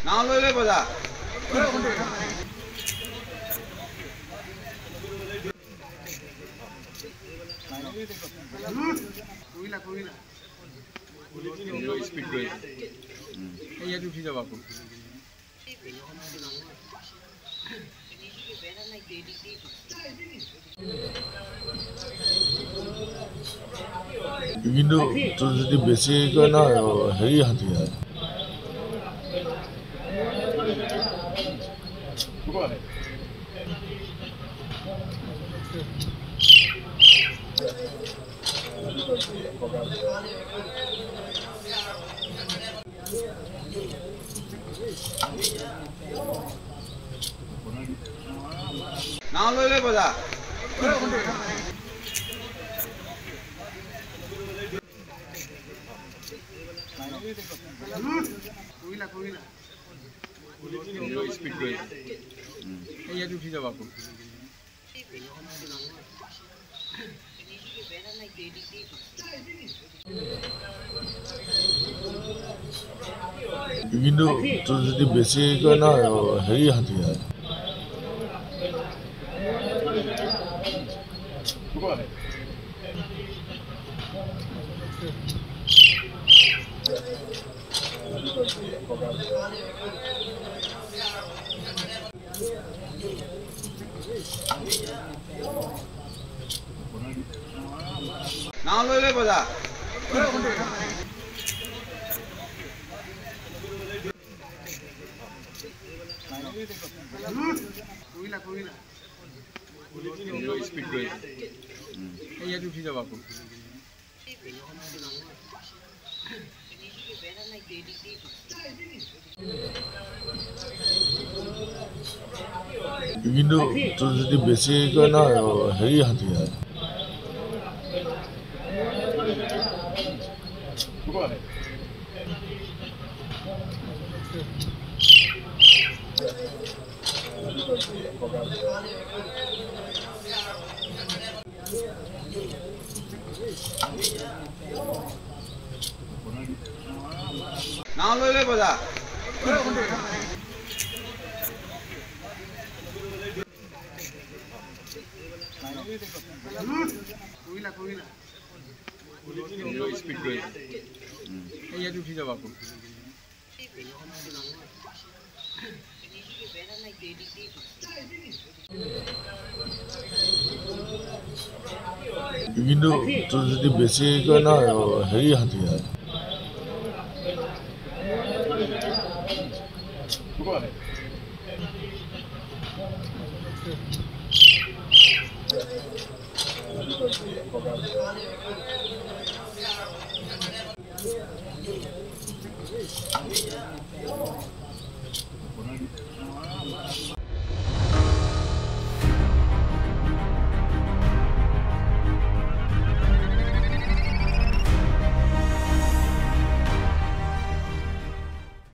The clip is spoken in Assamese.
নাও লৈ লৈ বজা স্পীড কৰি ইয়াত উঠি যাব আকৌ কিন্তু তোৰ যদি বেছি কয় ন হেৰি হাতী নাও লৈ লৈ বজা স্পীড কৰি ইয়াত উঠি যাব আকৌ কিন্তু তোৰ যদি বেছি কয় ন হেৰি হাতী নাও লৈ লৈ বজা স্পীড কৰি ইয়াত উঠি যাব আকৌ কিন্তু তোৰ যদি বেছি কয় ন হেৰি হাতী নাও লৈ লৈ বজা স্পীড কৰি ইয়াত উঠি যাব আকৌ কিন্তু তোৰ যদি বেছি কয় ন হেৰি হাতী